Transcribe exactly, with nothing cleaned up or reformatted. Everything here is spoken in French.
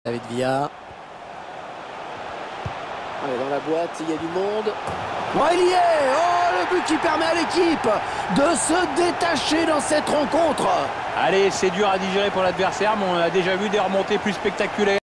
David Villa. Allez, dans la boîte, il y a du monde. Oh, il y est! Oh, le but qui permet à l'équipe de se détacher dans cette rencontre. Allez, c'est dur à digérer pour l'adversaire, mais on a déjà vu des remontées plus spectaculaires.